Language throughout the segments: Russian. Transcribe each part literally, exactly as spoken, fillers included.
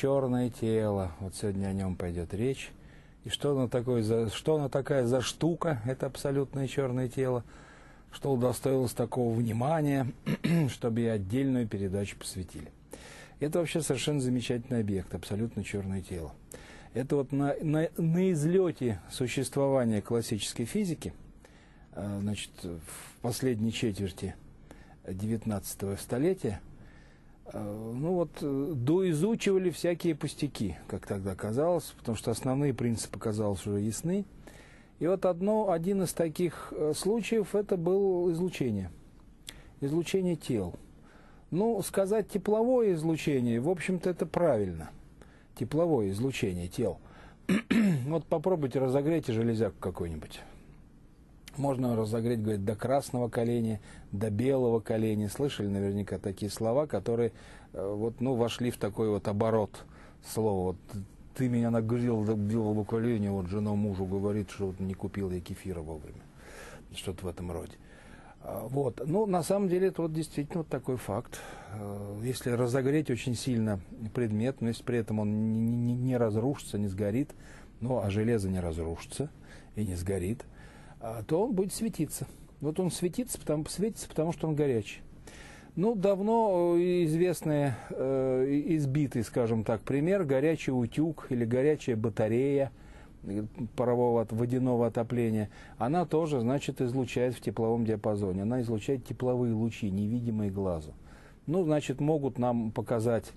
Черное тело, вот сегодня о нем пойдет речь. И что оно такое за, что оно такая за штука, это абсолютное черное тело, что удостоилось такого внимания, чтобы и отдельную передачу посвятили. Это вообще совершенно замечательный объект, абсолютно черное тело. Это вот на, на, на излете существования классической физики, значит, в последней четверти девятнадцатого столетия, ну вот, доизучивали всякие пустяки, как тогда казалось, потому что основные принципы, казалось, уже ясны. И вот одно, один из таких случаев, это было излучение. Излучение тел. Ну, сказать тепловое излучение, в общем-то, это правильно. Тепловое излучение тел. Вот попробуйте разогрейте железяку какой-нибудь. Можно разогреть, говорит, до красного коленя, до белого коленя. Слышали наверняка такие слова, которые вот, ну, вошли в такой вот оборот слова. Вот, ты меня нагрел до белого коленя, вот жена мужу говорит, что вот не купил я кефира вовремя. Что-то в этом роде. Вот. Ну, на самом деле, это вот действительно вот такой факт. Если разогреть очень сильно предмет, но если при этом он не, не, не разрушится, не сгорит, ну, а железо не разрушится и не сгорит, то он будет светиться. Вот он светится, потому, светится, потому что он горячий. Ну, давно известный, э, избитый, скажем так, пример, горячий утюг или горячая батарея парового водяного отопления, она тоже, значит, излучает в тепловом диапазоне. Она излучает тепловые лучи, невидимые глазу. Ну, значит, могут нам показать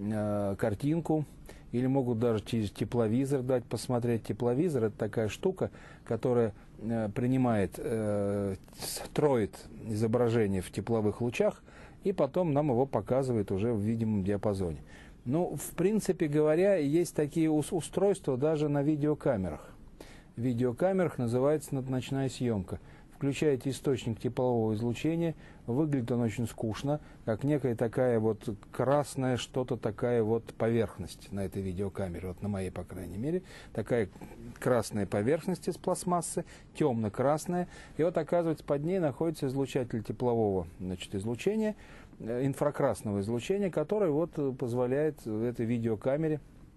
э, картинку, или могут даже через тепловизор дать посмотреть. Тепловизор – это такая штука, которая э, принимает, э, строит изображение в тепловых лучах, и потом нам его показывает уже в видимом диапазоне. Ну, в принципе говоря, есть такие устройства даже на видеокамерах. В видеокамерах называется ночная съемка. Включаете источник теплового излучения, выглядит он очень скучно, как некая такая вот красная что-то такая вот поверхность на этой видеокамере, вот на моей, по крайней мере, такая красная поверхность из пластмассы, темно-красная, и вот оказывается под ней находится излучатель теплового, значит, излучения, инфракрасного излучения, который вот позволяет в этой видеокамере,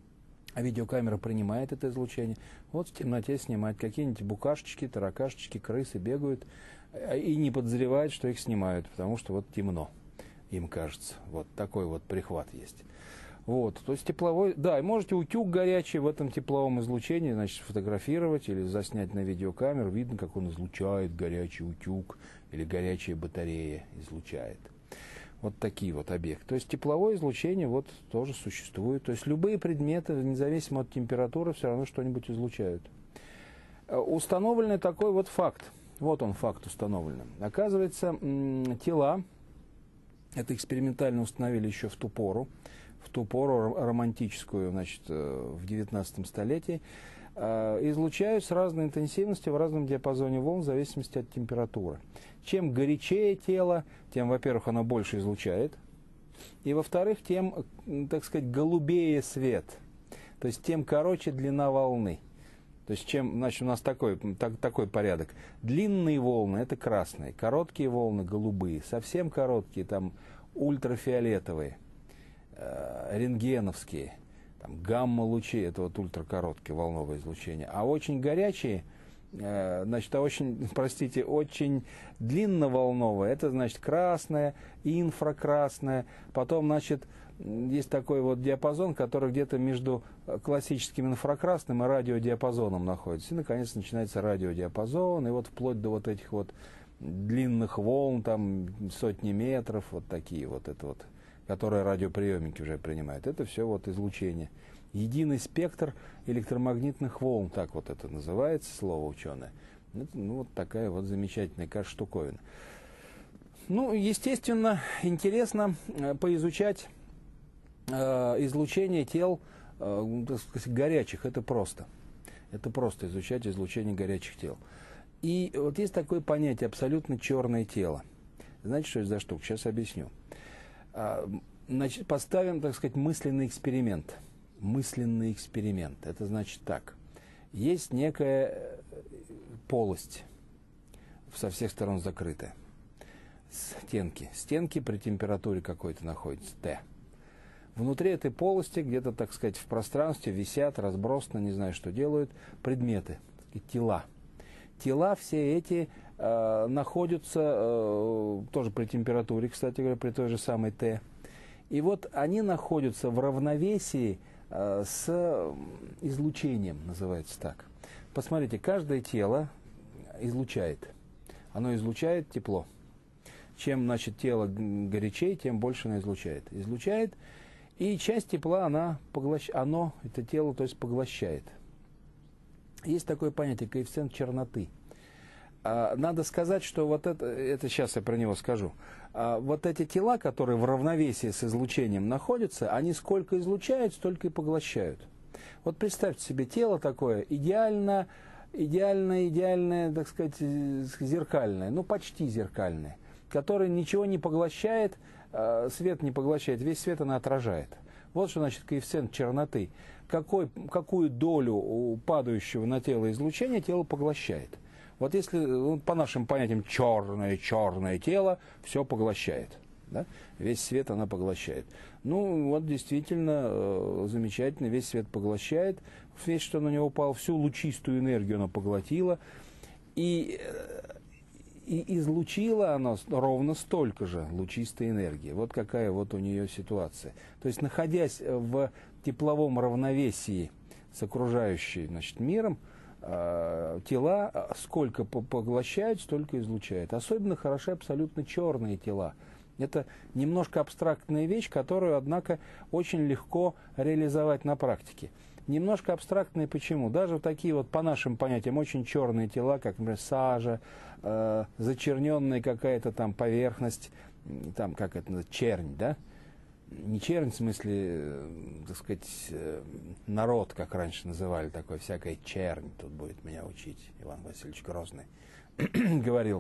а видеокамера принимает это излучение, вот в темноте снимать. Какие-нибудь букашечки, таракашечки, крысы бегают и не подозревают, что их снимают, потому что вот темно, им кажется. Вот такой вот прихват есть. Вот, то есть тепловой, да, и можете утюг горячий в этом тепловом излучении, значит, фотографировать или заснять на видеокамеру, видно, как он излучает, горячий утюг или горячая батарея излучает. Вот такие вот объекты. То есть тепловое излучение вот тоже существует. То есть любые предметы, независимо от температуры, все равно что-нибудь излучают. Установлен такой вот факт. Вот он факт установлен. Оказывается, тела, это экспериментально установили еще в ту пору, в ту пору романтическую, значит, в девятнадцатом столетии, излучают с разной интенсивностью в разном диапазоне волн в зависимости от температуры. Чем горячее тело, тем, во-первых, оно больше излучает, и, во-вторых, тем, так сказать, голубее свет, то есть тем короче длина волны. То есть чем, значит, у нас такой, так, такой порядок. Длинные волны – это красные, короткие волны – голубые, совсем короткие, там, ультрафиолетовые, э, рентгеновские, там, гамма-лучи – это вот ультракороткие волновое излучение. А очень горячие, э, значит, а очень, простите, очень длинноволновое – это, значит, красное, инфракрасное, потом, значит, есть такой вот диапазон, который где-то между классическим инфракрасным и радиодиапазоном находится. И, наконец, начинается радиодиапазон, и вот вплоть до вот этих вот длинных волн, там, сотни метров, вот такие вот, это вот, которые радиоприемники уже принимают. Это все вот излучение. Единый спектр электромагнитных волн, так вот это называется, слово ученое. Это, ну, вот такая вот замечательная штуковина. Ну, естественно, интересно поизучать излучение тел, так сказать, горячих, это просто. Это просто изучать излучение горячих тел. И вот есть такое понятие абсолютно черное тело. Знаете, что это за штука? Сейчас объясню. Значит, поставим, так сказать, мысленный эксперимент. Мысленный эксперимент. Это значит так. Есть некая полость, со всех сторон закрытая. Стенки. Стенки при температуре какой-то находятся, Т. Внутри этой полости, где-то, так сказать, в пространстве висят, разбросаны, не знаю, что делают, предметы, тела. Тела все эти э, находятся э, тоже при температуре, кстати говоря, при той же самой Т. И вот они находятся в равновесии э, с излучением, называется так. Посмотрите, каждое тело излучает. Оно излучает тепло. Чем, значит, тело горячее, тем больше оно излучает. Излучает, и часть тепла она поглощает, оно, это тело, то есть поглощает. Есть такое понятие коэффициент черноты. А, надо сказать, что вот это, это сейчас я про него скажу, а, вот эти тела, которые в равновесии с излучением находятся, они сколько излучают, столько и поглощают. Вот представьте себе тело такое, идеально, идеально, идеальное, так сказать, зеркальное, ну почти зеркальное, которое ничего не поглощает, а, свет не поглощает, весь свет она отражает. Вот что значит коэффициент черноты. Какой, какую долю падающего на тело излучения тело поглощает. Вот если ну, по нашим понятиям черное, черное тело все поглощает. Да? Весь свет она поглощает. Ну, вот действительно э, замечательно, весь свет поглощает. Весь, что на него упал, всю лучистую энергию она поглотила. И, и излучила она ровно столько же лучистой энергии. Вот какая вот у нее ситуация. То есть, находясь в тепловом равновесии с окружающим, значит, миром, э, тела сколько поглощают, столько излучают. Особенно хороши абсолютно черные тела. Это немножко абстрактная вещь, которую, однако, очень легко реализовать на практике. Немножко абстрактные почему? Даже такие вот, по нашим понятиям, очень черные тела, как, например, сажа, э, зачерненная какая-то там поверхность, там, как это называется, чернь, да? Не чернь, в смысле, так сказать, народ, как раньше называли, такой всякая чернь, тут будет меня учить Иван Васильевич Грозный, говорил.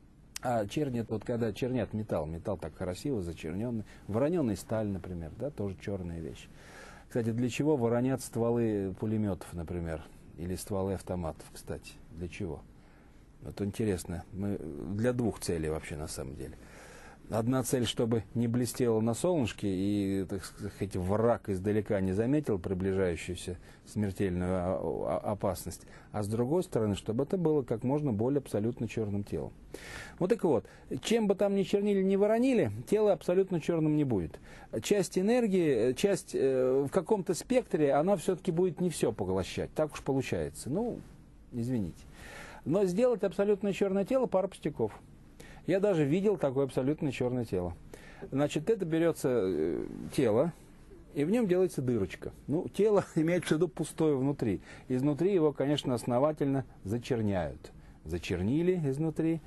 А чернь, это вот когда чернят металл, металл так красиво зачерненный, вороненый сталь, например, да, тоже черная вещь. Кстати, для чего воронят стволы пулеметов, например, или стволы автоматов, кстати, для чего? Вот интересно, мы, для двух целей вообще на самом деле. Одна цель, чтобы не блестело на солнышке и, так сказать, враг издалека не заметил приближающуюся смертельную опасность. А с другой стороны, чтобы это было как можно более абсолютно черным телом. Вот так вот, чем бы там ни чернили, ни воронили, тело абсолютно черным не будет. Часть энергии, часть э, в каком-то спектре, она все-таки будет не все поглощать. Так уж получается. Ну, извините. Но сделать абсолютно черное тело пара пустяков. Я даже видел такое абсолютно черное тело. Значит, это берется э, тело, и в нем делается дырочка. Ну, тело имеется в виду пустое внутри. Изнутри его, конечно, основательно зачерняют. Зачернили изнутри.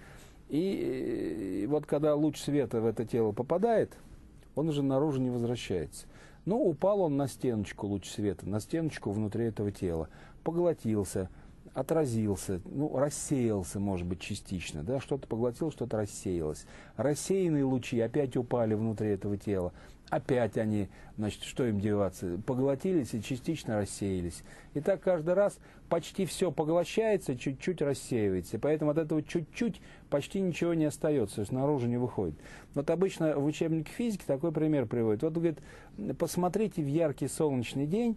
И, и вот когда луч света в это тело попадает, он уже наружу не возвращается. Ну, упал он на стеночку, луч света, на стеночку внутри этого тела. Поглотился, отразился, ну, рассеялся, может быть, частично, да, что-то поглотил, что-то рассеялось. Рассеянные лучи опять упали внутри этого тела, опять они, значит, что им деваться, поглотились и частично рассеялись. И так каждый раз почти все поглощается, чуть-чуть рассеивается, и поэтому от этого чуть-чуть почти ничего не остается, то есть наружу не выходит. Вот обычно в учебнике физики такой пример приводит. Вот, говорит, посмотрите в яркий солнечный день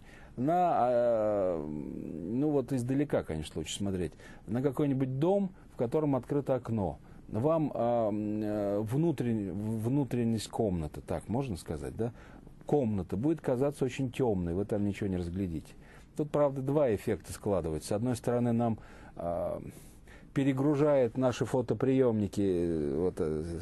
на, ну вот издалека, конечно, лучше смотреть, на какой-нибудь дом, в котором открыто окно. Вам э, внутренний, внутренность комнаты, так можно сказать, да? Комната будет казаться очень темной, вы там ничего не разглядите. Тут, правда, два эффекта складываются. С одной стороны, нам э, перегружает наши фотоприемники вот,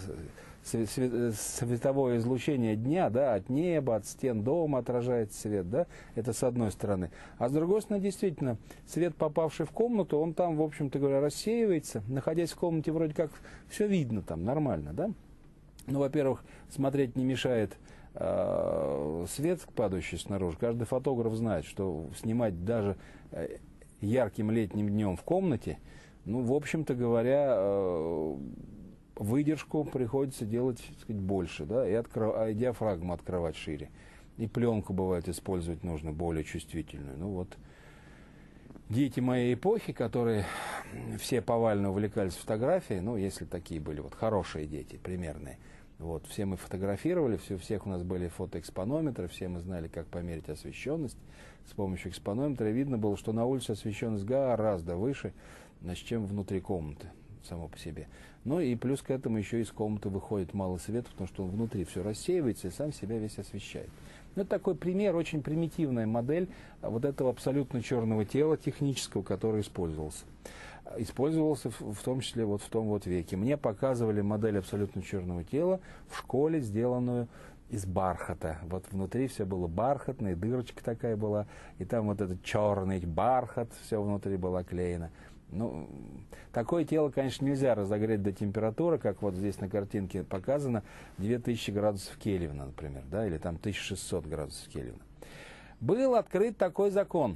световое излучение дня, да, от неба, от стен дома отражает свет, да, это с одной стороны. А с другой стороны, действительно, свет, попавший в комнату, он там, в общем-то говоря, рассеивается. Находясь в комнате, вроде как все видно там, нормально, да. Ну, во-первых, смотреть не мешает э, свет, падающий снаружи. Каждый фотограф знает, что снимать даже э, ярким летним днем в комнате, ну, в общем-то говоря, э, выдержку приходится делать, так сказать, больше, да, и, откров... и диафрагму открывать шире. И пленку, бывает, использовать нужно более чувствительную. Ну вот, дети моей эпохи, которые все повально увлекались фотографией, ну, если такие были, вот, хорошие дети, примерные, Вот, все мы фотографировали, все, у всех у нас были фотоэкспонометры, все мы знали, как померить освещенность. С помощью экспонометра видно было, что на улице освещенность гораздо выше, значит, чем внутри комнаты само по себе. Ну и плюс к этому еще из комнаты выходит мало света, потому что он внутри все рассеивается и сам себя весь освещает. Ну, это такой пример, очень примитивная модель вот этого абсолютно черного тела технического, который использовался. Использовался в, в том числе вот в том вот веке. Мне показывали модель абсолютно черного тела в школе, сделанную из бархата. Вот внутри все было бархатное, дырочка такая была, и там вот этот черный бархат, все внутри было оклеено. Ну, такое тело, конечно, нельзя разогреть до температуры, как вот здесь на картинке показано, две тысячи градусов Кельвина, например, да, или там тысяча шестьсот градусов Кельвина. Был открыт такой закон.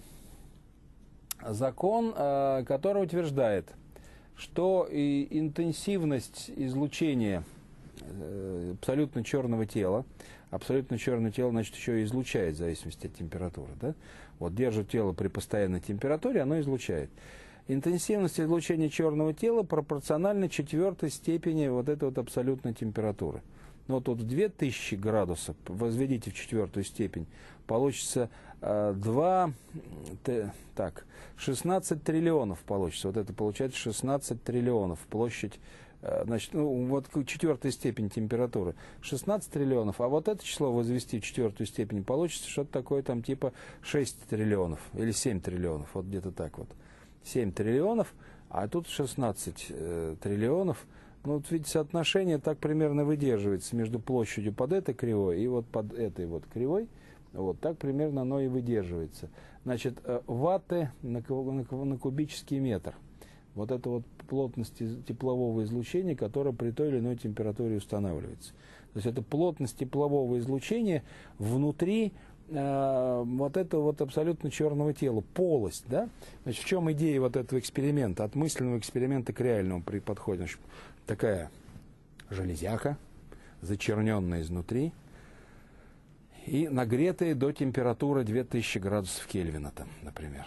Закон, который утверждает, что и интенсивность излучения абсолютно черного тела, абсолютно черное тело, значит, еще и излучает в зависимости от температуры. Да? Вот держит тело при постоянной температуре, оно излучает. Интенсивность излучения черного тела пропорциональна четвертой степени вот этой вот абсолютной температуры. Но вот, вот две тысячи градусов возведите в четвертую степень, получится э, два, т, так, шестнадцать триллионов получится. Вот это получается шестнадцать триллионов площадь, э, значит, ну, вот четвертая степень температуры. шестнадцать триллионов, а вот это число возвести в четвертую степень, получится что-то такое там типа шесть триллионов или семь триллионов, вот где-то так вот. семь триллионов, а тут шестнадцать э, триллионов. Ну, вот видите, соотношение так примерно выдерживается между площадью под этой кривой и вот под этой вот кривой. Вот так примерно оно и выдерживается. Значит, ватты на, на, на кубический метр. Вот это вот плотность теплового излучения, которая при той или иной температуре устанавливается. То есть это плотность теплового излучения внутри э, вот этого вот абсолютно черного тела, полость, да? Значит, в чем идея вот этого эксперимента, от мысленного эксперимента к реальному при подходе? Значит, такая железяка, зачерненная изнутри и нагретая до температуры две тысячи градусов Кельвина, там, например.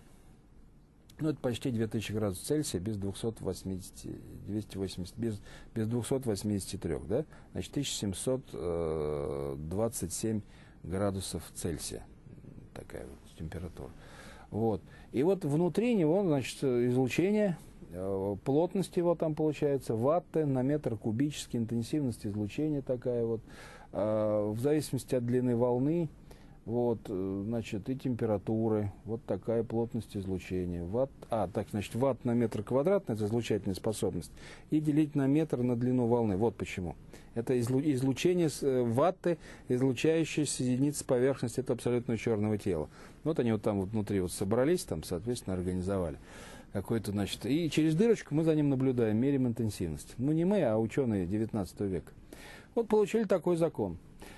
Ну, это почти две тысячи градусов Цельсия без двухсот восьмидесяти, двухсот восьмидесяти, без, без двухсот восьмидесяти трёх, да? Значит, тысяча семьсот двадцать семь градусов Цельсия. Такая вот температура. Вот. И вот внутри него, значит, излучение, плотность его там получается, ватты на метр кубический, интенсивность излучения такая вот, в зависимости от длины волны, вот, значит, и температуры, вот такая плотность излучения. Ватт, а, так, значит, ватт на метр квадратный, это излучательная способность, и делить на метр на длину волны, вот почему. Это излучение, ватты, излучающие с единицы поверхности, это абсолютно черного тела. Вот они вот там вот внутри вот собрались, там, соответственно, организовали какой-то, значит, и через дырочку мы за ним наблюдаем, меряем интенсивность. Ну, не мы, а ученые девятнадцатого века. Вот получили такой закон.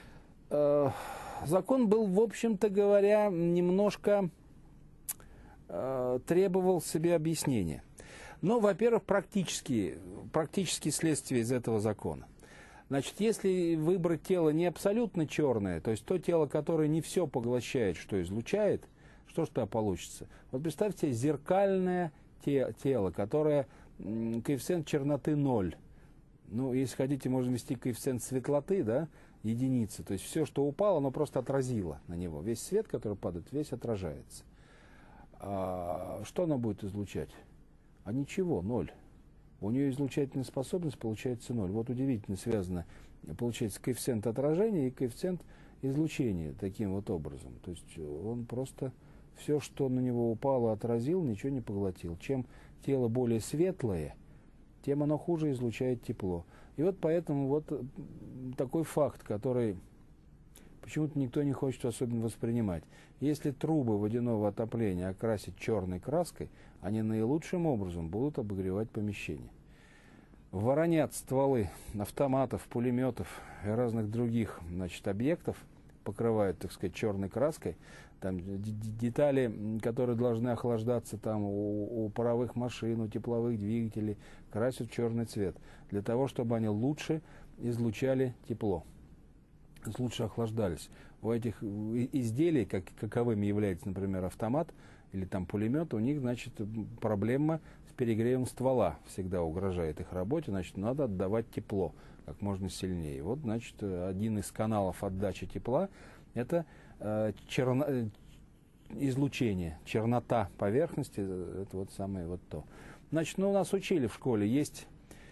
Закон был, в общем-то говоря, немножко э, требовал себе объяснения. Но, во-первых, практические, практические следствия из этого закона. Значит, если выбрать тело не абсолютно черное, то есть то тело, которое не все поглощает, что излучает, что же тогда получится? Вот представьте зеркальное те, тело, которое м, коэффициент черноты ноль. Ну, если хотите, можно ввести коэффициент светлоты, да, единицы. То есть все, что упало, оно просто отразило на него. Весь свет, который падает, весь отражается. А что оно будет излучать? А ничего, ноль. У нее излучательная способность получается ноль. Вот удивительно связано, получается, коэффициент отражения и коэффициент излучения таким вот образом. То есть он просто все, что на него упало, отразил, ничего не поглотил. Чем тело более светлое, тем оно хуже излучает тепло. И вот поэтому вот такой факт, который почему-то никто не хочет особенно воспринимать. Если трубы водяного отопления окрасить черной краской, они наилучшим образом будут обогревать помещение. Воронят стволы автоматов, пулеметов и разных других, значит, объектов, покрывают, так сказать, черной краской. Там детали, которые должны охлаждаться там у, у паровых машин, у тепловых двигателей, красят в черный цвет, для того, чтобы они лучше излучали тепло, лучше охлаждались. У этих изделий, как, каковыми является, например, автомат или там пулемет, у них, значит, проблема с перегревом ствола всегда угрожает их работе, значит, надо отдавать тепло как можно сильнее. Вот, значит, один из каналов отдачи тепла – это э, черно, излучение, чернота поверхности, это вот самое вот то. Значит, ну, нас учили в школе, есть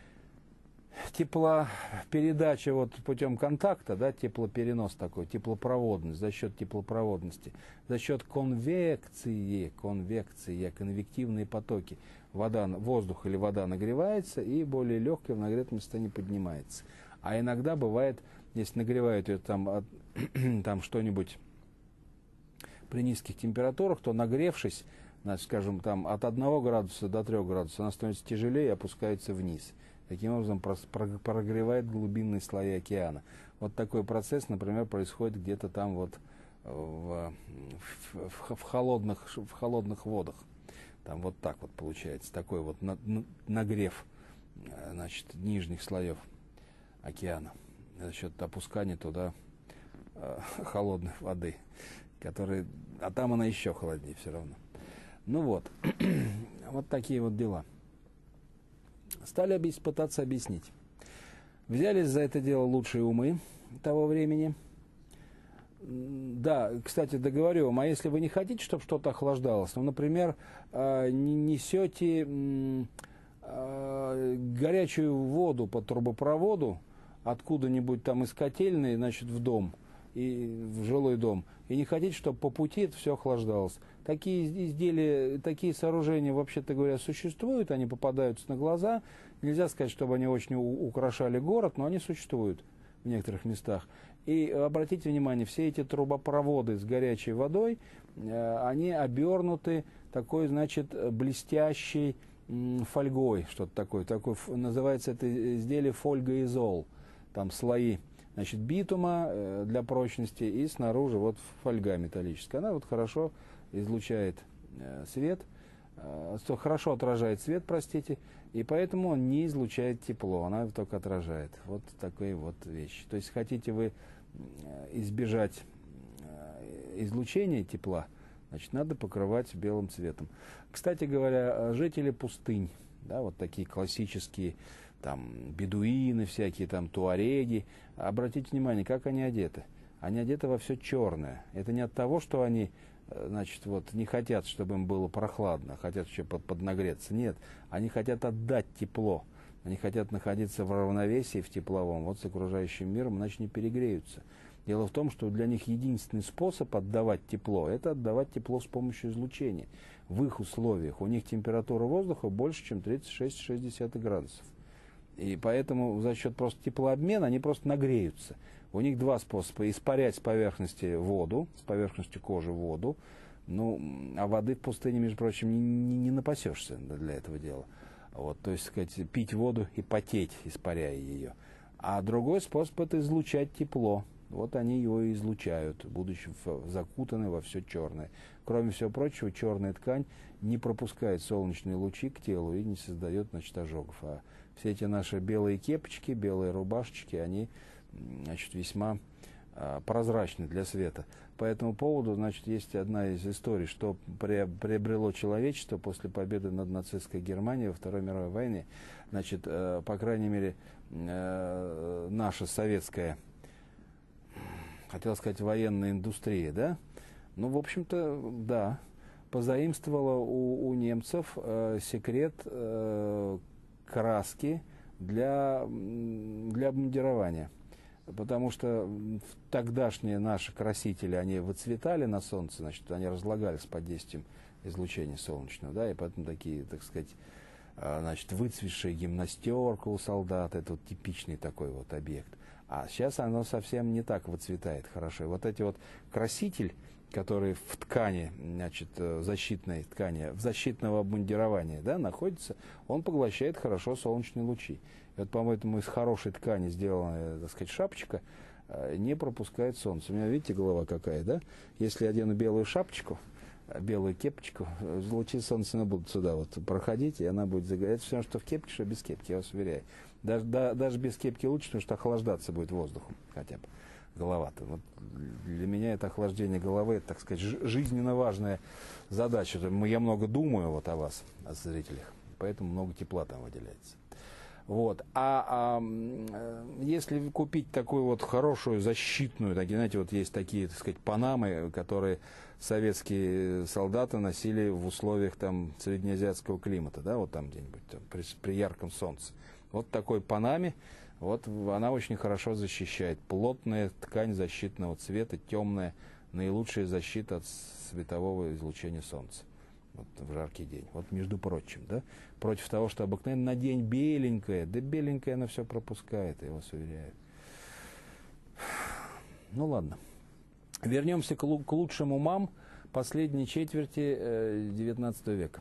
теплопередача вот путем контакта, да, теплоперенос такой, теплопроводность, за счет теплопроводности, за счет конвекции, конвекции, конвективные потоки. Вода, воздух или вода нагревается и более легкая в нагретом состоянии поднимается. А иногда бывает, если нагревают ее там, от, там что-нибудь при низких температурах, то нагревшись, значит, скажем, там от одного градуса до трёх градусов, она становится тяжелее и опускается вниз. Таким образом прогревает глубинные слои океана. Вот такой процесс, например, происходит где-то там вот в, в, в, холодных, в холодных водах. Там вот так вот получается, такой вот нагрев, значит, нижних слоев океана за счет опускания туда э, холодной воды, которая, а там она еще холоднее все равно. Ну вот, вот такие вот дела. Стали объяс- пытаться объяснить. Взялись за это дело лучшие умы того времени. Да, кстати, договорю вам, а если вы не хотите, чтобы что-то охлаждалось, ну, например, несете горячую воду по трубопроводу откуда-нибудь там из котельной, значит, в дом, и в жилой дом, и не хотите, чтобы по пути это все охлаждалось. Такие изделия, такие сооружения, вообще-то говоря, существуют, они попадаются на глаза. Нельзя сказать, чтобы они очень украшали город, но они существуют в некоторых местах. И обратите внимание, все эти трубопроводы с горячей водой, они обернуты такой, значит, блестящей фольгой, что-то такое. такое. Называется это изделие фольгоизол. Там слои, значит, битума для прочности и снаружи вот фольга металлическая. Она вот хорошо излучает свет, хорошо отражает свет, простите, и поэтому он не излучает тепло, она только отражает. Вот такие вот вещи. То есть хотите вы избежать излучения тепла, значит, надо покрывать белым цветом. Кстати говоря, жители пустынь, да, вот такие классические, там, бедуины всякие, там, туареги, обратите внимание, как они одеты. Они одеты во все черное. Это не от того, что они, значит, вот, не хотят, чтобы им было прохладно, хотят еще под, поднагреться. Нет, они хотят отдать тепло. Они хотят находиться в равновесии, в тепловом, вот с окружающим миром, иначе не перегреются. Дело в том, что для них единственный способ отдавать тепло – это отдавать тепло с помощью излучения. В их условиях у них температура воздуха больше, чем тридцать шесть целых шесть десятых градусов. И поэтому за счет просто теплообмена они просто нагреются. У них два способа: испарять с поверхности воду, с поверхности кожи воду. Ну, а воды в пустыне, между прочим, не, не, не напасешься для этого дела. Вот, то есть, сказать, пить воду и потеть, испаряя ее. А другой способ – это излучать тепло. Вот они его и излучают, будучи закутаны во все черное. Кроме всего прочего, черная ткань не пропускает солнечные лучи к телу и не создает, значит, ожогов. А все эти наши белые кепочки, белые рубашечки, они, значит, весьма а, прозрачны для света. По этому поводу, значит, есть одна из историй, что приобрело человечество после победы над нацистской Германией во Второй мировой войне. Значит, э, по крайней мере, э, наша советская, хотел сказать, военная индустрия, да? Ну, в общем-то, да, позаимствовала у, у немцев э, секрет э, краски для, для обмундирования. Потому что тогдашние наши красители, они выцветали на солнце, значит, они разлагались под действием излучения солнечного, да, и поэтому такие, так сказать, значит, выцветшая гимнастерка у солдат, это вот типичный такой вот объект. А сейчас оно совсем не так выцветает хорошо. И вот эти вот краситель, который в ткани, значит, защитной ткани, в защитного обмундирования, да, находится, он поглощает хорошо солнечные лучи. И вот, по-моему, из хорошей ткани сделанная, так сказать, шапочка не пропускает солнце. У меня, видите, голова какая, да? Если я одену белую шапочку, белую кепочку, лучи солнца не будут сюда вот проходить, и она будет загорать. Это все равно, что в кепке, что без кепки, я вас уверяю. Даже, да, даже без кепки лучше, потому что охлаждаться будет воздухом хотя бы. Голова-то. Вот для меня это охлаждение головы, это, так сказать, жизненно важная задача. Я много думаю вот о вас, о зрителях, поэтому много тепла там выделяется. Вот. А, а если купить такую вот хорошую защитную, такие, знаете, вот есть такие, так сказать, панамы, которые советские солдаты носили в условиях там среднеазиатского климата, да, вот там где-нибудь там, при, при ярком солнце. Вот такой панаме, вот она очень хорошо защищает. Плотная ткань защитного цвета, темная, наилучшая защита от светового излучения солнца. Вот в жаркий день. Вот между прочим, да, против того, что обыкновенно надень беленькое, да беленькое она все пропускает, я вас уверяю. Ну ладно. Вернемся к, к лучшим умам последней четверти э, девятнадцатого века.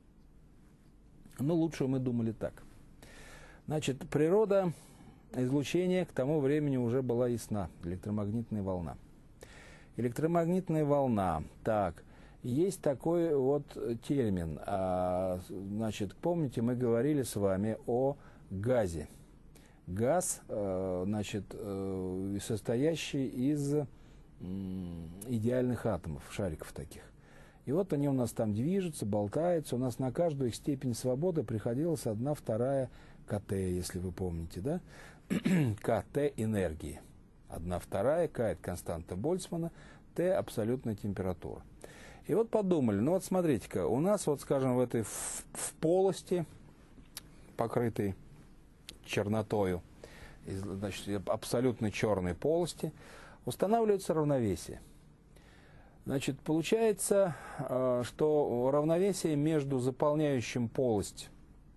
Ну, лучше мы думали так. Значит, природа излучения к тому времени уже была ясна. Электромагнитная волна. Электромагнитная волна. Так. Есть такой вот термин, а, значит, помните, мы говорили с вами о газе. Газ, значит, состоящий из идеальных атомов, шариков таких. И вот они у нас там движутся, болтаются, у нас на каждую их степень свободы приходилась одна вторая КТ, если вы помните, да? КТ энергии. Одна вторая, К это константа Больцмана, Т абсолютная температура. И вот подумали, ну вот смотрите-ка, у нас вот, скажем, в этой в, в полости, покрытой чернотою, значит, абсолютно черной полости, устанавливается равновесие. Значит, получается, что равновесие между заполняющим полость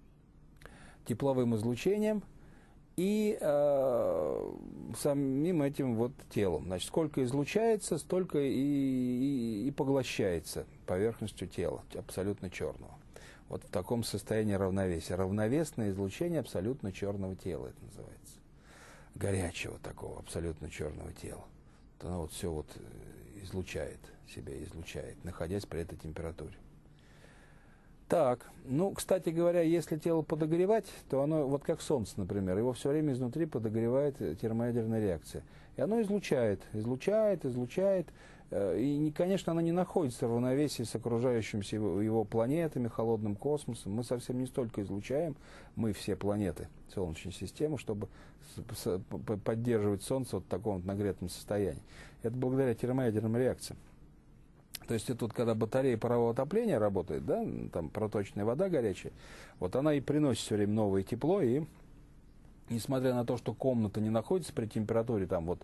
тепловым излучением и э, самим этим вот телом. Значит, сколько излучается, столько и, и, и поглощается поверхностью тела, абсолютно черного. Вот в таком состоянии равновесия. Равновесное излучение абсолютно черного тела, это называется. Горячего такого абсолютно черного тела. Вот оно вот все вот излучает, себя излучает, находясь при этой температуре. Так, ну, кстати говоря, если тело подогревать, то оно, вот как солнце, например, его все время изнутри подогревает термоядерная реакция. И оно излучает, излучает, излучает. И, конечно, оно не находится в равновесии с окружающимися его, его планетами, холодным космосом. Мы совсем не столько излучаем, мы все планеты Солнечной системы, чтобы поддерживать Солнце вот в таком вот нагретом состоянии. Это благодаря термоядерным реакциям. То есть это вот когда батарея парового отопления работает, да, там проточная вода горячая, вот она и приносит все время новое тепло, и несмотря на то, что комната не находится при температуре, там вот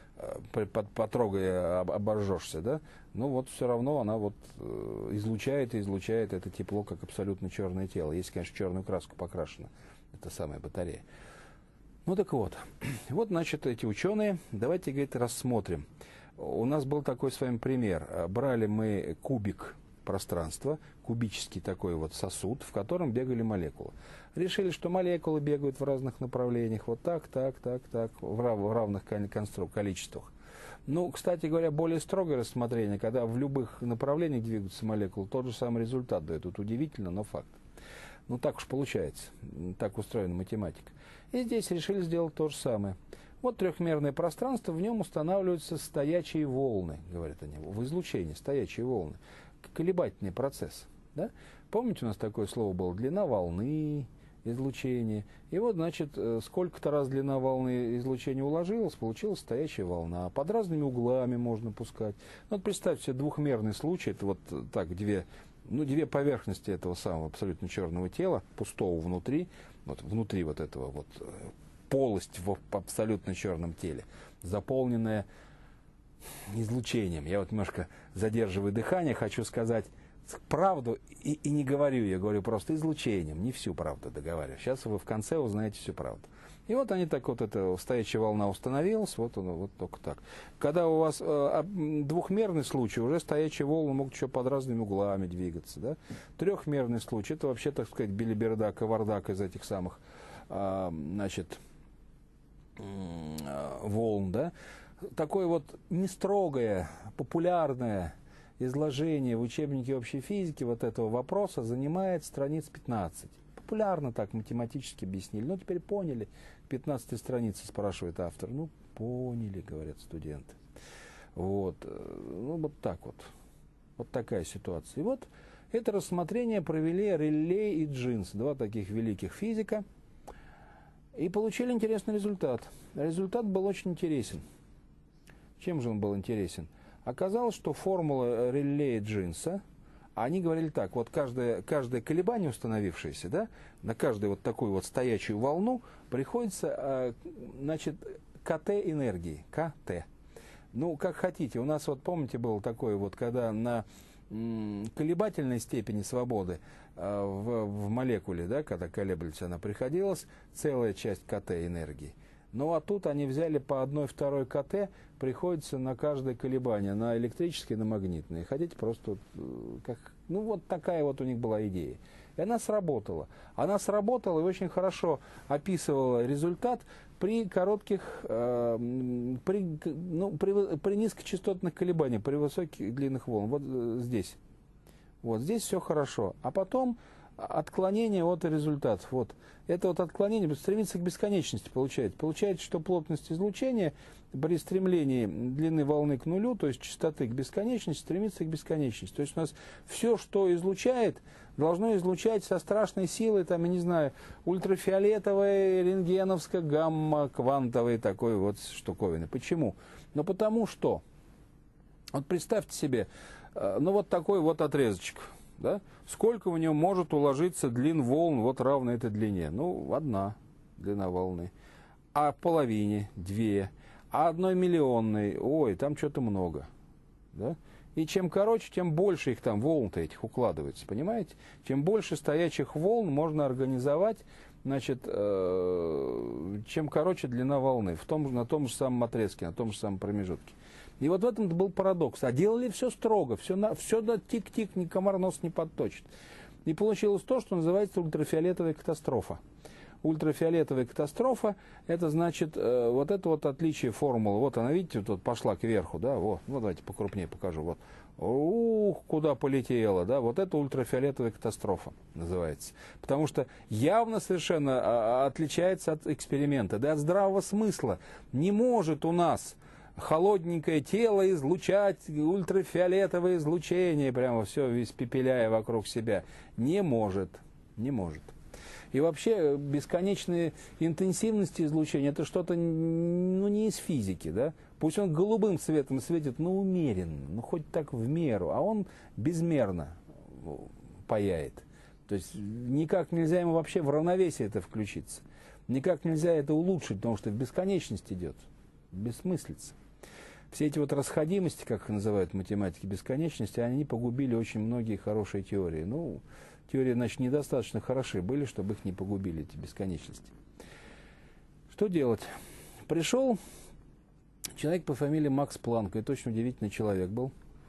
потрогая обожжешься, да, ну вот все равно она вот излучает и излучает это тепло, как абсолютно черное тело, если, конечно, черную краску покрашена, эта самая батарея. Ну так вот, вот, значит, эти ученые, давайте, говорит, рассмотрим. У нас был такой с вами пример. Брали мы кубик пространства, кубический такой вот сосуд, в котором бегали молекулы. Решили, что молекулы бегают в разных направлениях, вот так, так, так, так, в, рав, в равных количествах. Ну, кстати говоря, более строгое рассмотрение, когда в любых направлениях двигаются молекулы, тот же самый результат дает. Тут удивительно, но факт. Ну, так уж получается, так устроена математика. И здесь решили сделать то же самое. Вот трехмерное пространство, в нем устанавливаются стоячие волны, говорят они, в излучении стоячие волны, колебательный процесс. Да? Помните, у нас такое слово было, длина волны, излучение. И вот, значит, сколько-то раз длина волны излучения уложилась, получилась стоячая волна. Под разными углами можно пускать. Ну, вот представьте себе двухмерный случай, это вот так две, ну, две поверхности этого самого абсолютно черного тела, пустого внутри, вот внутри вот этого вот полость в абсолютно черном теле, заполненная излучением. Я вот немножко задерживаю дыхание, хочу сказать правду и, и не говорю, я говорю просто излучением, не всю правду договариваю. Сейчас вы в конце узнаете всю правду. И вот они так вот, эта стоячая волна установилась, вот она, вот только так. Когда у вас э, двухмерный случай, уже стоячие волны могут еще под разными углами двигаться, да? Трехмерный случай, это вообще, так сказать, билибердак, кавардак из этих самых, э, значит, волн, да, такое вот нестрогое, популярное изложение в учебнике общей физики вот этого вопроса занимает страниц пятнадцать. Популярно так математически объяснили. Ну, теперь поняли. пятнадцатой странице спрашивает автор. Ну, поняли, говорят студенты. Вот. Ну, вот так вот. Вот такая ситуация. И вот это рассмотрение провели Реллей и Джинс, два таких великих физика. И получили интересный результат. Результат был очень интересен. Чем же он был интересен? Оказалось, что формула реле Джинса, они говорили так, вот каждое, каждое колебание установившееся, да, на каждую вот такую вот стоячую волну приходится, значит, КТ энергии, КТ. Ну, как хотите, у нас вот, помните, было такое вот, когда на колебательной степени свободы в, в молекуле, да, когда колеблется она, приходилась целая часть КТ энергии. Ну, а тут они взяли по одной второй КТ, приходится на каждое колебание, на электрические, на магнитные. Хотите просто, как, ну, вот такая вот у них была идея. И она сработала. Она сработала и очень хорошо описывала результат при коротких, э, при, ну, при, при низкочастотных колебаниях, при высоких длинных волн. Вот здесь. Вот здесь все хорошо. А потом отклонение от результатов. Вот. Это вот отклонение стремится к бесконечности, получается. Получается, что плотность излучения при стремлении длины волны к нулю, то есть частоты к бесконечности, стремится к бесконечности. То есть у нас все, что излучает, должно излучать со страшной силой, там, я не знаю, ультрафиолетовой, рентгеновской, гамма, квантовой такой вот штуковины. Почему? Ну, потому что, вот представьте себе, ну, вот такой вот отрезочек. Да? Сколько в нем может уложиться длин волн вот равно этой длине? Ну, одна длина волны. А в половине две. А одной миллионной, ой, там что-то много. Да? И чем короче, тем больше их там волн-то этих укладывается, понимаете? Чем больше стоячих волн можно организовать, значит, э, чем короче длина волны в том, на том же самом отрезке, на том же самом промежутке. И вот в этом был парадокс. А делали все строго, все, на, все на тик-тик, ни комар нос не подточит. И получилось то, что называется ультрафиолетовая катастрофа. Ультрафиолетовая катастрофа, это значит, э, вот это вот отличие формулы. Вот она, видите, вот пошла кверху, да, вот, ну давайте покрупнее покажу. Вот. Ух, куда полетела, да, вот это ультрафиолетовая катастрофа называется. Потому что явно совершенно отличается от эксперимента, да, от здравого смысла. Не может у нас холодненькое тело излучать ультрафиолетовое излучение, прямо все испепеляя вокруг себя. Не может, не может. И вообще бесконечные интенсивности излучения, это что-то, ну, не из физики, да? Пусть он голубым цветом светит, но умеренно, ну, хоть так в меру, а он безмерно паяет. То есть никак нельзя ему вообще в равновесие это включиться. Никак нельзя это улучшить, потому что в бесконечность идет, бессмыслица. Все эти вот расходимости, как их называют математики бесконечности, они погубили очень многие хорошие теории. Ну, теории, значит, недостаточно хороши были, чтобы их не погубили, эти бесконечности. Что делать? Пришел человек по фамилии Макс Планк, это очень удивительный человек был.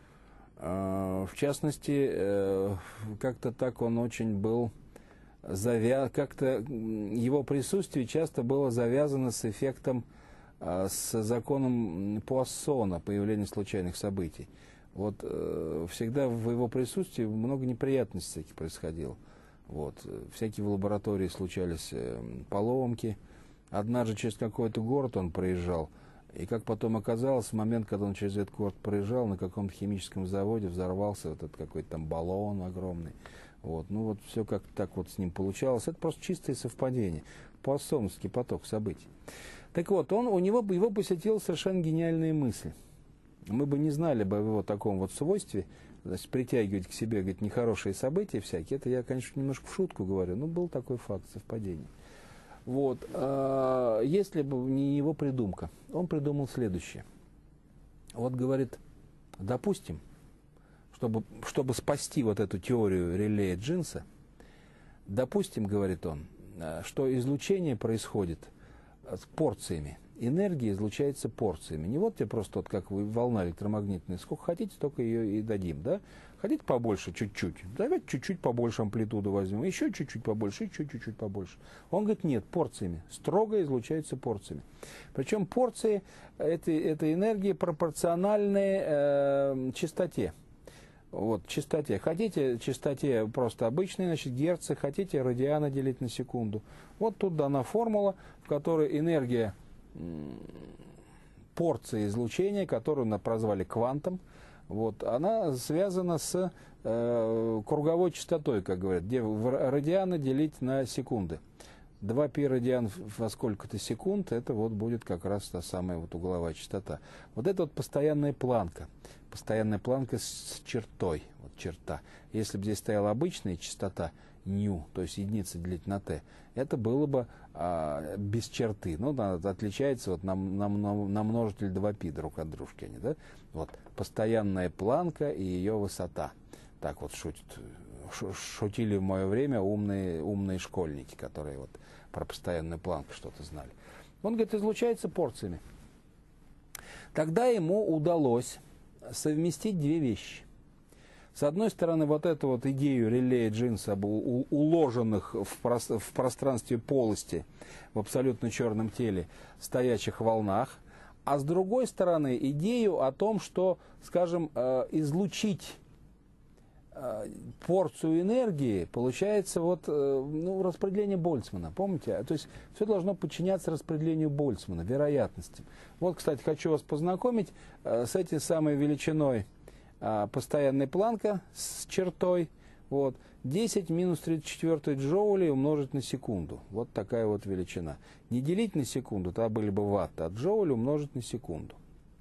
В частности, как-то так он очень был завяз... как-то его присутствие часто было завязано с эффектом, с законом Пуассона, появления случайных событий. Вот э, всегда в его присутствии много неприятностей всяких происходило. Вот. Всякие в лаборатории случались э, поломки. Однажды через какой-то город он проезжал, и как потом оказалось, в момент, когда он через этот город проезжал, на каком-то химическом заводе взорвался вот этот какой-то там баллон огромный. Вот. Ну вот все как-то так вот с ним получалось. Это просто чистое совпадение. Пуассоновский поток событий. Так вот, он, у него, его посетила совершенно гениальная мысль. Мы бы не знали бы о его таком вот свойстве, значит, притягивать к себе, говорит, нехорошие события всякие. Это я, конечно, немножко в шутку говорю, но был такой факт совпадения. Вот. А, если бы не его придумка, он придумал следующее. Вот, говорит, допустим, чтобы, чтобы спасти вот эту теорию реле Джинса, допустим, говорит он, что излучение происходит с порциями. Энергия излучается порциями. Не вот тебе просто вот как волна электромагнитная. Сколько хотите, столько ее и дадим. Да? Хотите побольше, чуть-чуть. Давайте чуть-чуть побольше амплитуду возьмем. Еще чуть-чуть побольше, еще чуть-чуть побольше. Он говорит, нет, порциями. Строго излучается порциями. Причем порции этой, этой энергии пропорциональны э, частоте. Вот, частоте. Хотите частоте просто обычной, значит, герцы, хотите радианы делить на секунду. Вот тут дана формула, в которой энергия порции излучения, которую прозвали квантом, вот, она связана с э, круговой частотой, как говорят, где радианы делить на секунды. два пи радиан во сколько-то секунд, это вот будет как раз та самая вот угловая частота. Вот это вот постоянная планка. Постоянная планка с чертой. Вот черта. Если бы здесь стояла обычная частота ню, то есть единица делить на t, это было бы а, без черты. Ну, да, отличается вот на, на, на множитель два пи друг от дружки. Они, да? Вот, постоянная планка и ее высота. Так вот шутят, шутили в мое время умные, умные школьники, которые вот про постоянную планку что-то знали. Он, говорит, излучается порциями. Тогда ему удалось совместить две вещи. С одной стороны, вот эту вот идею реле Джинса об уложенных в, про- в пространстве полости в абсолютно черном теле стоячих волнах, а с другой стороны, идею о том, что, скажем, э, излучить порцию энергии получается вот, ну, распределение Больцмана, помните? То есть все должно подчиняться распределению Больцмана, вероятностям. Вот, кстати, хочу вас познакомить с этой самой величиной постоянной планка с чертой. Вот, десять минус тридцать четыре джоулей умножить на секунду. Вот такая вот величина. Не делить на секунду, тогда были бы ватты, а джоуль умножить на секунду.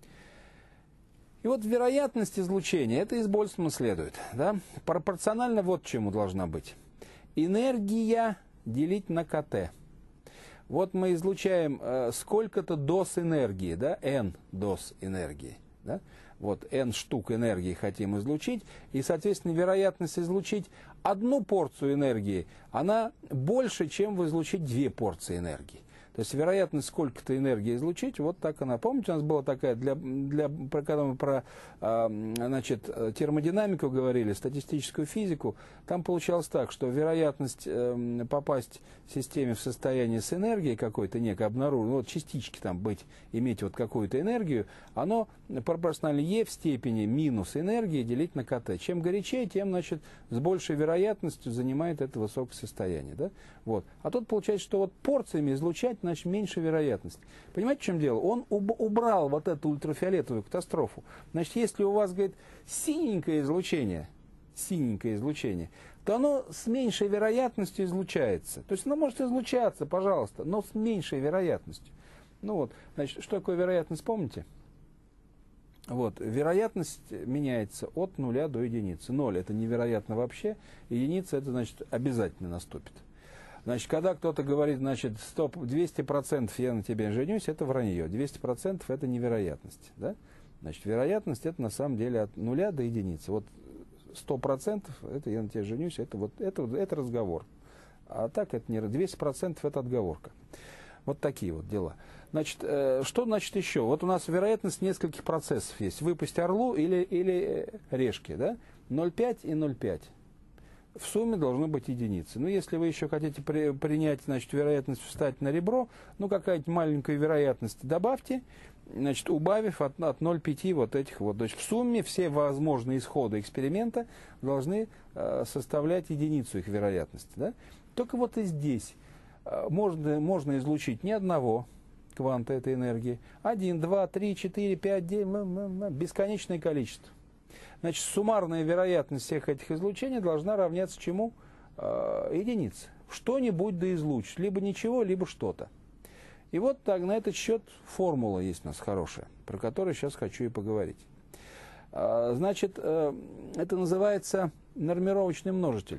И вот вероятность излучения, это из Больцмана следует, да? Пропорционально вот чему должна быть. Энергия делить на КТ. Вот мы излучаем э, сколько-то доз энергии, да? N доз энергии. Да? Вот N штук энергии хотим излучить, и, соответственно, вероятность излучить одну порцию энергии, она больше, чем в излучить две порции энергии. То есть вероятность сколько-то энергии излучить, вот так она. Помните, у нас была такая, для, для, когда мы про э, значит, термодинамику говорили, статистическую физику, там получалось так, что вероятность э, попасть в системе в состояние с энергией какой-то некой, обнаружить, ну, вот частички там быть, иметь вот какую-то энергию, оно пропорционально Е в степени минус энергии делить на КТ. Чем горячее, тем, значит, с большей вероятностью занимает это высокое состояние. Да? Вот. А тут получается, что вот порциями излучать, значит, меньше вероятность. Понимаете, в чем дело? Он уб- убрал вот эту ультрафиолетовую катастрофу. Значит, если у вас, говорит, синенькое излучение, синенькое излучение, то оно с меньшей вероятностью излучается. То есть оно может излучаться, пожалуйста, но с меньшей вероятностью. Ну вот, значит, что такое вероятность, помните? Вот, вероятность меняется от нуля до единицы. Ноль – это невероятно вообще, единица – это, значит, обязательно наступит. Значит, когда кто-то говорит, значит, стоп, двести процентов я на тебе женюсь, это вранье. двести процентов это невероятность. Да? Значит, вероятность это на самом деле от нуля до единицы. Вот сто процентов это я на тебе женюсь, это, вот, это, это разговор. А так это не двести процентов это отговорка. Вот такие вот дела. Значит, э, что значит еще? Вот у нас вероятность нескольких процессов есть. Выпасть орлу или, или решки. Да? ноль целых пять и ноль целых пять. В сумме должно быть единицы. Ну, если вы еще хотите при, принять, значит, вероятность встать на ребро, ну, какая-то маленькая вероятность добавьте, значит, убавив от, от ноль целых пять вот этих вот. То есть в сумме все возможные исходы эксперимента должны э, составлять единицу их вероятности. Да? Только вот и здесь э, можно, можно излучить ни одного кванта этой энергии. Один, два, три, четыре, пять, девять, бесконечное количество. Значит, суммарная вероятность всех этих излучений должна равняться чему? Э, единице. Что-нибудь да излучить. Либо ничего, либо что-то. И вот так, на этот счет формула есть у нас хорошая, про которую сейчас хочу и поговорить. Э, значит, э, это называется нормировочный множитель.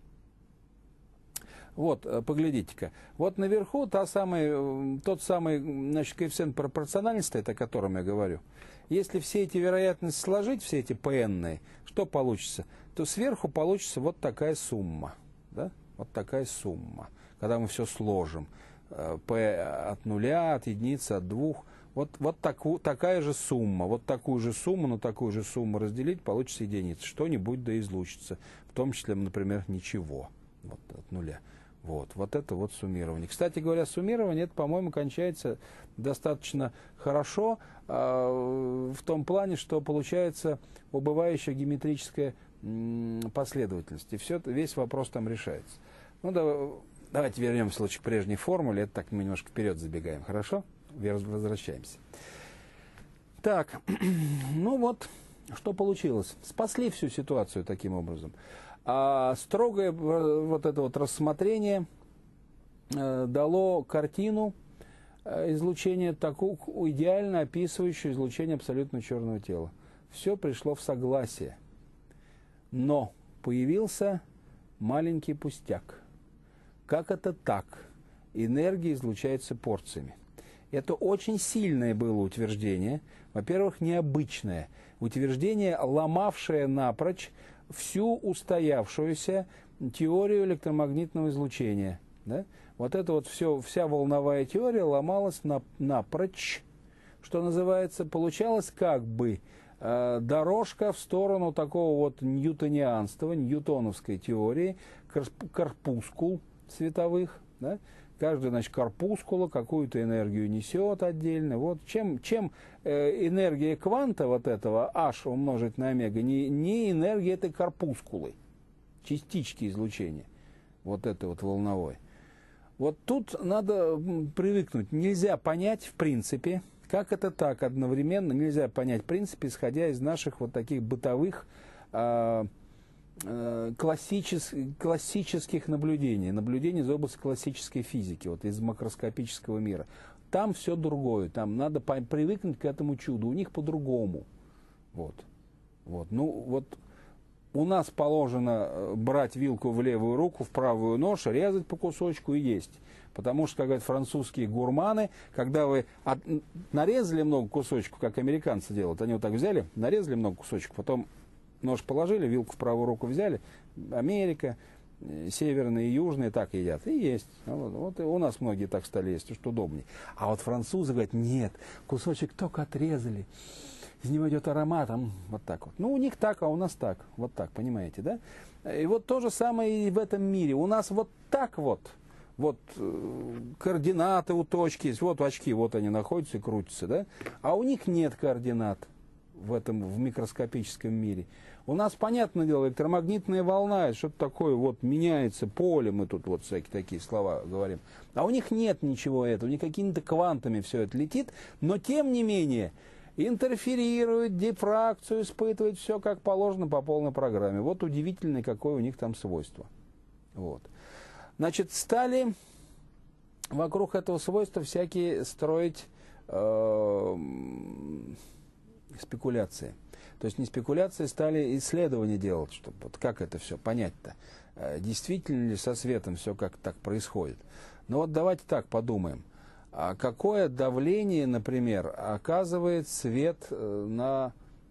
Вот, поглядите-ка. Вот наверху та самая, тот самый, значит, коэффициент пропорциональности, о котором я говорю. Если все эти вероятности сложить, все эти пэ-ные, что получится? То сверху получится вот такая сумма. Да? Вот такая сумма. Когда мы все сложим. P от нуля, от единицы, от двух. Вот, вот таку, такая же сумма. Вот такую же сумму на такую же сумму разделить, получится единица. Что-нибудь да излучится. В том числе, например, ничего. Вот от нуля. Вот, вот это вот суммирование. Кстати говоря, суммирование, это, по-моему, кончается достаточно хорошо э, в том плане, что получается убывающая геометрическая м, последовательность. И все, весь вопрос там решается. Ну, да, давайте вернемся лучше к прежней формуле. Это так мы немножко вперед забегаем. Хорошо? Возвращаемся. Так, ну вот, что получилось. Спасли всю ситуацию таким образом. А строгое вот это вот рассмотрение э, дало картину э, излучения, такую идеально описывающую излучение абсолютно черного тела. Все пришло в согласие. Но появился маленький пустяк. Как это так? Энергия излучается порциями. Это очень сильное было утверждение. Во-первых, необычное. Утверждение, ломавшее напрочь всю устоявшуюся теорию электромагнитного излучения. Да? Вот это вот все, вся волновая теория ломалась на, напрочь, что называется, получалось как бы э, дорожка в сторону такого вот ньютонианства, ньютоновской теории, корпускул световых, да? Каждый, значит, корпускула какую-то энергию несет отдельно. Вот чем, чем э, энергия кванта вот этого H умножить на омега, не, не энергия этой корпускулы, частички излучения, вот это вот волновой. Вот тут надо привыкнуть. Нельзя понять, в принципе, как это так одновременно, нельзя понять, в принципе, исходя из наших вот таких бытовых э, Классичес, классических наблюдений, наблюдений из области классической физики, вот из макроскопического мира. Там все другое, там надо привыкнуть к этому чуду, у них по-другому. Вот. Вот. Ну, вот у нас положено брать вилку в левую руку, в правую нож, резать по кусочку и есть. Потому что, как говорят французские гурманы, когда вы от, нарезали много кусочков, как американцы делают, они вот так взяли, нарезали много кусочков, потом нож положили, вилку в правую руку взяли. Америка, северные и южные так едят. И есть. Вот, вот и у нас многие так стали есть, что удобнее. А вот французы говорят, нет, кусочек только отрезали. Из него идет аромат, там, вот так вот. Ну, у них так, а у нас так. Вот так, понимаете, да? И вот то же самое и в этом мире. У нас вот так вот. Вот э, координаты у точки есть. Вот очки, вот они находятся и крутятся, да? А у них нет координат в этом, в микроскопическом мире. У нас, понятное дело, электромагнитная волна, что-то такое вот меняется поле, мы тут вот всякие такие слова говорим. А у них нет ничего этого, не какими-то квантами все это летит, но тем не менее интерферирует, дифракцию испытывает, все как положено по полной программе. Вот удивительное, какое у них там свойство. Вот. Значит, стали вокруг этого свойства всякие строить э, спекуляции. То есть не спекуляции, стали исследования делать, чтобы вот как это все понять-то. Действительно ли со светом все как так происходит. Но вот давайте так подумаем. А какое давление, например, оказывает свет на,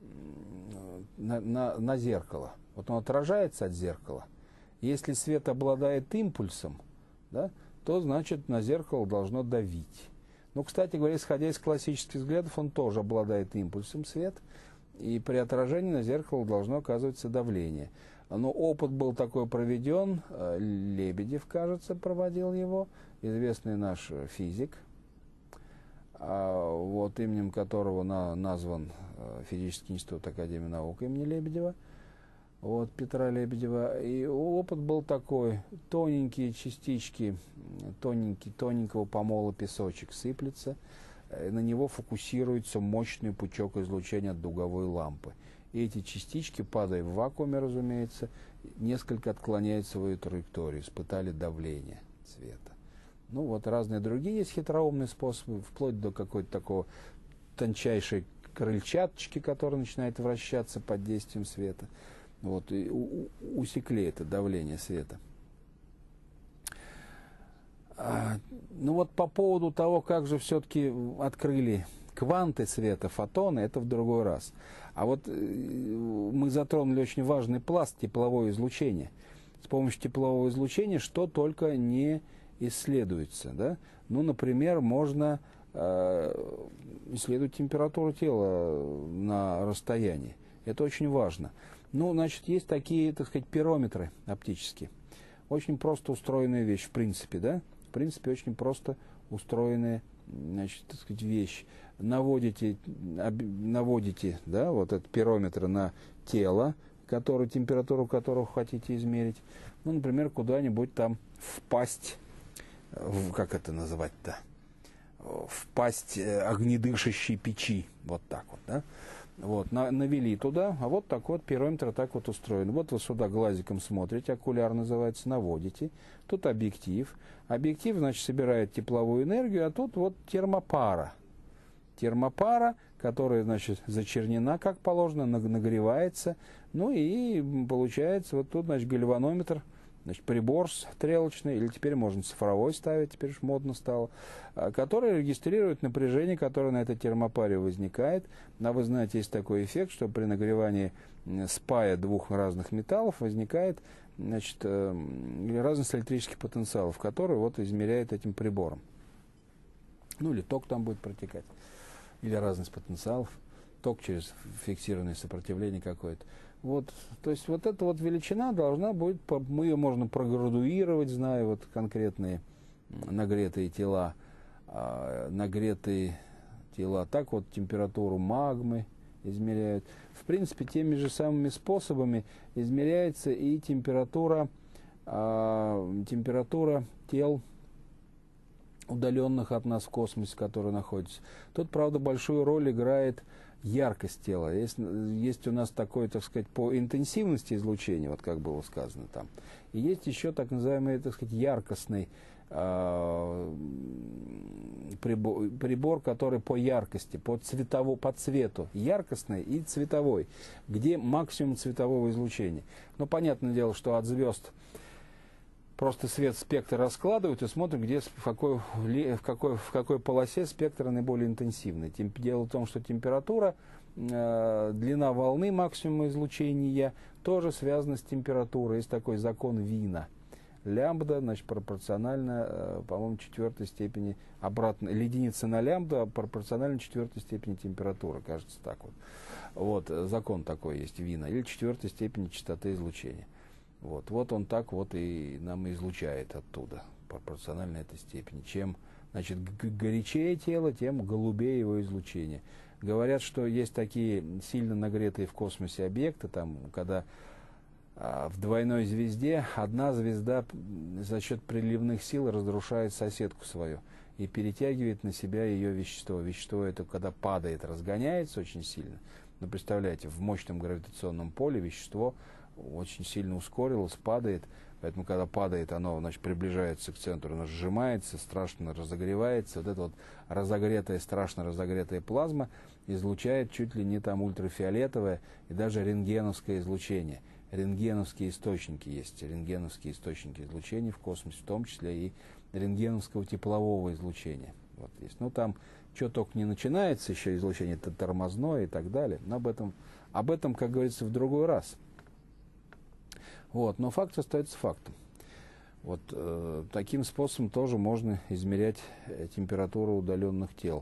на, на, на зеркало? Вот он отражается от зеркала. Если свет обладает импульсом, да, то значит на зеркало должно давить. Ну, кстати говоря, исходя из классических взглядов, он тоже обладает импульсом свет, и при отражении на зеркало должно оказываться давление. Но опыт был такой проведен, Лебедев, кажется, проводил его, известный наш физик, вот, именем которого на, назван Физический институт Академии наук имени Лебедева, вот, Петра Лебедева. И опыт был такой: тоненькие частички, тоненький, тоненького помола песочек сыплется, на него фокусируется мощный пучок излучения от дуговой лампы. И эти частички, падая в вакууме, разумеется, несколько отклоняют свою траекторию, испытали давление света. Ну, вот разные другие есть хитроумные способы, вплоть до какой-то такого тончайшей крыльчаточки, которая начинает вращаться под действием света. Вот, и у, у, усекли это давление света. А, ну вот по поводу того, как же все-таки открыли кванты света, фотоны, это в другой раз. А вот мы затронули очень важный пласт — тепловое излучение. С помощью теплового излучения что только не исследуется. Да? Ну, например, можно э, исследовать температуру тела на расстоянии. Это очень важно. Ну, значит, есть такие, так сказать, пирометры оптические. Очень просто устроенная вещь, в принципе, да? В принципе, очень просто устроенная, значит, так сказать, вещь. Наводите, об, наводите, да, вот этот пирометр на тело, который, температуру которого хотите измерить. Ну, например, куда-нибудь там впасть, в, как это называть-то, впасть огнедышащей печи, вот так вот, да. Вот, на, навели туда, а вот так вот пирометр так вот устроен. Вот вы сюда глазиком смотрите, окуляр называется, наводите. Тут объектив. Объектив, значит, собирает тепловую энергию, а тут вот термопара. Термопара, которая, значит, зачернена, как положено, нагревается. Ну и получается, вот тут, значит, гальванометр, значит, прибор стрелочный, или теперь можно цифровой ставить, теперь уж модно стало, который регистрирует напряжение, которое на этой термопаре возникает. А вы знаете, есть такой эффект, что при нагревании спая двух разных металлов возникает, значит, разность электрических потенциалов, которые вот измеряет этим прибором. Ну или ток там будет протекать, или разность потенциалов, ток через фиксированное сопротивление какое-то. Вот, то есть вот эта вот величина должна будет, мы ее можно проградуировать, зная вот конкретные нагретые тела, а, нагретые тела, так вот температуру магмы измеряют. В принципе, теми же самыми способами измеряется и температура, а, температура тел, удаленных от нас в космосе, которые находятся. Тут, правда, большую роль играет яркость тела. Есть, есть у нас такое, так сказать, по интенсивности излучения, вот как было сказано там. И есть еще так называемый, так сказать, яркостный э, прибор, прибор, который по яркости, по, цветово, по цвету, яркостный и цветовой, где максимум цветового излучения. Но понятное дело, что от звезд просто свет, спектр раскладывают и смотрят, где, в, какой, в, какой, в какой полосе спектр наиболее интенсивный. Дело в том, что температура, э, длина волны максимума излучения тоже связана с температурой. Есть такой закон Вина. Лямбда, значит, пропорционально, э, по-моему, четвертой степени обратно. Единица на лямбда пропорционально четвертой степени температуры, кажется, так вот. Вот, закон такой есть Вина. Или четвертой степени частоты излучения. Вот, вот он так вот и нам излучает оттуда, пропорционально этой степени. Чем, значит, горячее тело, тем голубее его излучение. Говорят, что есть такие сильно нагретые в космосе объекты, там, когда а, в двойной звезде одна звезда за счет приливных сил разрушает соседку свою и перетягивает на себя ее вещество. Вещество это, когда падает, разгоняется очень сильно. Но представляете, в мощном гравитационном поле вещество очень сильно ускорилось, падает, поэтому когда падает, оно, значит, приближается к центру, оно сжимается, страшно разогревается, вот эта вот разогретая, страшно разогретая плазма излучает чуть ли не там ультрафиолетовое и даже рентгеновское излучение. Рентгеновские источники есть, рентгеновские источники излучения в космосе, в том числе и рентгеновского теплового излучения. Вот есть. Ну там что только не начинается еще излучение, это тормозное и так далее, но об этом, об этом, как говорится, в другой раз. Вот, но факт остается фактом. Вот, э, таким способом тоже можно измерять температуру удаленных тел.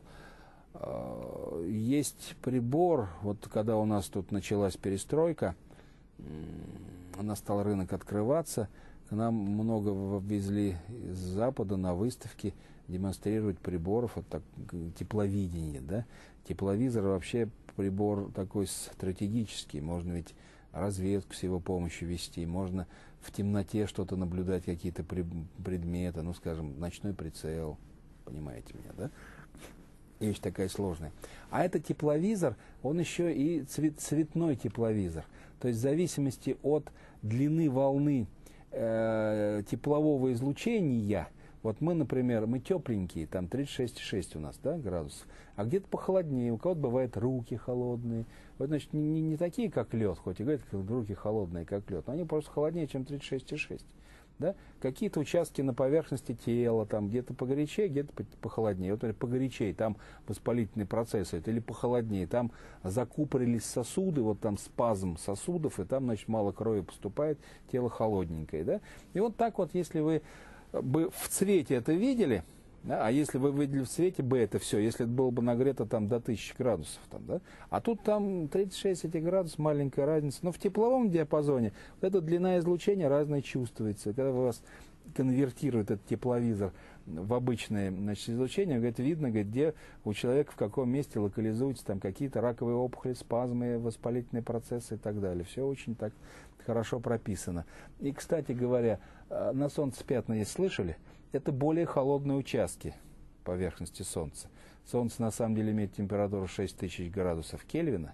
Э, есть прибор, вот когда у нас тут началась перестройка, э, настал рынок открываться, к нам много ввезли из Запада на выставки демонстрировать приборов, вот так, тепловидение, да. Тепловизор вообще прибор такой стратегический, можно ведь разведку с его помощью вести, можно в темноте что-то наблюдать, какие-то предметы, ну, скажем, ночной прицел, понимаете меня, да? Вещь такая сложная. А это тепловизор, он еще и цвет, цветной тепловизор. То есть в зависимости от длины волны э, теплового излучения, вот мы, например, мы тепленькие, там тридцать шесть и шесть у нас, да, градусов, а где-то похолоднее, у кого-то бывают руки холодные. Вот, значит, не, не, не такие, как лед, хоть и говорят, руки холодные, как лед, но они просто холоднее, чем тридцать шесть и шесть. Да? Какие-то участки на поверхности тела, там где-то погорячее, где-то похолоднее. Вот погорячее, там воспалительные процессы, или похолоднее, там закупорились сосуды, вот там спазм сосудов, и там, значит, мало крови поступает, тело холодненькое. Да? И вот так вот, если вы бы в цвете это видели, да, а если вы видели в цвете бы это все, если это было бы нагрето там до тысячи градусов, там, да, а тут там тридцать шесть этих градусов, маленькая разница, но в тепловом диапазоне вот эта длина излучения разная чувствуется. Когда у вас конвертирует этот тепловизор в обычное, значит, излучение, говорит, видно, говорит, где у человека в каком месте локализуются там какие-то раковые опухоли, спазмы, воспалительные процессы и так далее. Все очень так хорошо прописано. И, кстати говоря, на Солнце пятна есть, слышали? Это более холодные участки поверхности Солнца. Солнце на самом деле имеет температуру шесть тысяч градусов Кельвина,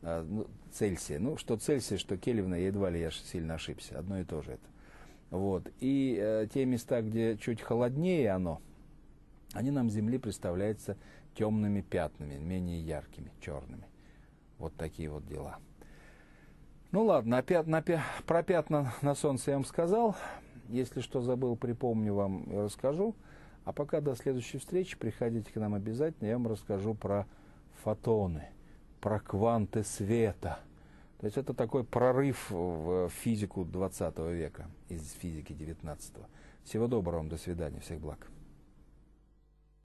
э, ну, Цельсия. Ну, что Цельсия, что Кельвина, едва ли я сильно ошибся. Одно и то же это. Вот. И э, те места, где чуть холоднее оно, они нам с Земли представляются темными пятнами, менее яркими, черными. Вот такие вот дела. Ну ладно, опять, на, про пятна на Солнце я вам сказал. Если что забыл, припомню вам и расскажу. А пока до следующей встречи, приходите к нам обязательно, я вам расскажу про фотоны, про кванты света. То есть это такой прорыв в физику двадцатого века из физики девятнадцатого. Всего доброго вам, до свидания, всех благ.